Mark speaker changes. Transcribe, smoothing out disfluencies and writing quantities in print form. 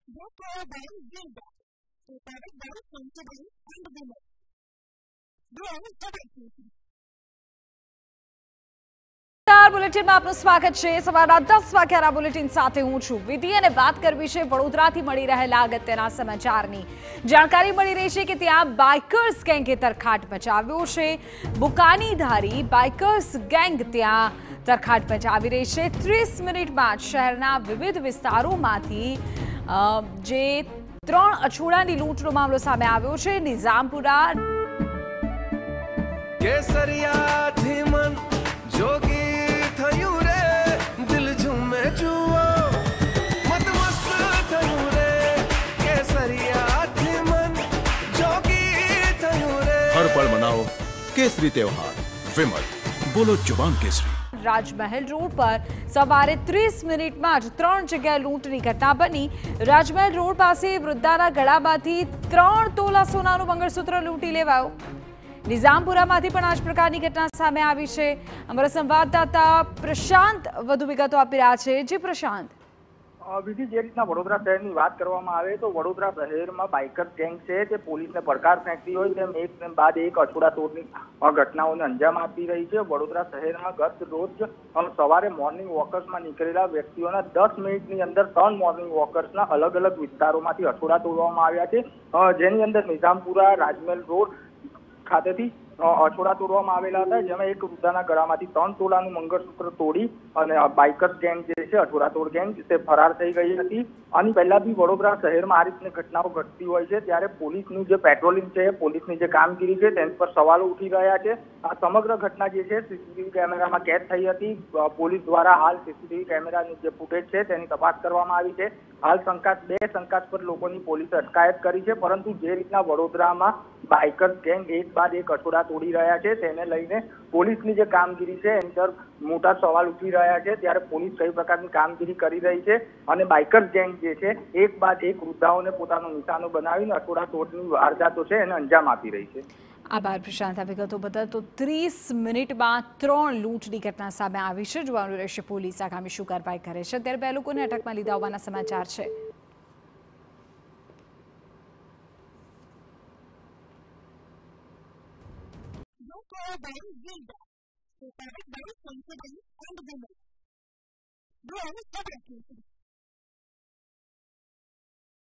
Speaker 1: Therefore, by Gilda, prepared by Sensible and Women. Then, double
Speaker 2: બુલેટિનમાં આપનું સ્વાગત છે। સવારના 10 વાગ્યાના બુલેટિન સાથે હું છું વિધિ અને વાત કરવી છે વડોદરાથી મળી રહેલા અગત્યના સમાચારની। જાણકારી મળી રહી છે કે ત્યાં બાઇકર્સ ગેંગે તરખાટ મચાવ્યો છે। બુકાનીધારી બાઇકર્સ ગેંગ ત્યાં તરખાટ મચાવી રહી છે। 30 મિનિટમાં શહેરના વિવિધ વિસ્તારોમાંથી જે 3 અછોડાની લૂંટનો મામલો સામે આવ્યો છે। નિઝામપુરા
Speaker 3: કેસરિયાથી મન જોગી થયું રે દિલ ઝૂમે જુઓ મત મસ્ત થયું રે કેસરિયાથી મન જોગી થયું રે
Speaker 4: हर पल मनाओ केसरी त्योहार विमल बोलो जुबान केसरी।
Speaker 2: રાજમહેલ રોડ પર સવારે 30 મિનિટમાં જ 3 જગ્યાએ લૂંટની ઘટના બની। રાજમહેલ રોડ પાસે વૃદ્ધાના ગળામાંથી 3 તોલા સોનાનું મંગળસૂત્ર લૂંટી લેવાયું। નિઝામપુરામાંથી પણ આ જ પ્રકારની ઘટના સામે આવી છે। અમારા સંવાદદાતા પ્રશાંત વધુ વિગતો આપી રહ્યા છે। જી પ્રશાંત।
Speaker 5: વિધિ, જે રીતના વડોદરા શહેરની વાત કરવામાં આવે તો વડોદરા શહેરમાં બાઇકર ગેંગ છે તે પોલીસને પડકાર ફેંકતી હોય તેમ એક બાદ એક અછોડા તોડની ઘટનાઓને અંજામ આપી રહી છે। વડોદરા શહેરમાં ગત રોજ સવારે મોર્નિંગ વોકર્સમાં નીકળેલા વ્યક્તિઓના 10 મિનિટની અંદર 3 મોર્નિંગ વોકર્સના અલગ અલગ વિસ્તારોમાંથી અછોડા તોડવામાં આવ્યા છે, જેની અંદર નિઝામપુરા રાજમહેલ રોડ ખાતેથી અછોડા તોડવામાં આવેલા હતા, જેમાં એક વૃદ્ધાના ગળામાંથી 3 તોલાનું મંગળસૂત્ર તોડી અને બાઇકર્સ ગેંગ જે છે અછોડા તોડ ગેંગ તે ફરાર થઈ ગઈ હતી। આની પહેલા બી વડોદરા શહેરમાં આ રીતની ઘટનાઓ ઘટતી હોય છે, ત્યારે પોલીસનું જે પેટ્રોલિંગ છે, પોલીસની જે કામગીરી છે તેના પર સવાલો ઉઠી રહ્યા છે। આ સમગ્ર ઘટના જે છે સીસીટીવી કેમેરામાં કેદ થઈ હતી। પોલીસ દ્વારા હાલ સીસીટીવી કેમેરાની જે ફૂટેજ છે તેની તપાસ કરવામાં આવી છે। હાલ બે શંકાસ્પદ લોકોની પોલીસે અટકાયત કરી છે, પરંતુ જે રીતના વડોદરામાં બાઇકર્સ ગેંગ એક બાદ એક અછોડા તોડી રહ્યા છે તેને લઈને પોલીસની જે કામગીરી છે એની પર મોટા સવાલ ઉઠી રહ્યા છે। ત્યારે પોલીસ કઈ પ્રકારની કામગીરી કરી રહી છે અને બાઇકર્સ ગેંગ જે છે એક બાદ એક વૃદ્ધાઓને પોતાનો નિશાનો બનાવીને અછોડા તોડની વારદાતો છે એને અંજામ આપી રહી છે।
Speaker 2: આભાર પ્રશાંત આ વિગતો બદલ। તો 30 મિનિટમાં 3 લૂંટની ઘટના સામે આવી છે। જોવાનું રહેશે પોલીસ આગામી શું કાર્યવાહી કરે છે। ત્યારે 2 લોકોને અટકમાં લીધા હોવાના સમાચાર છે।
Speaker 1: by Gilda, prepared by Sensible and Women. Then, double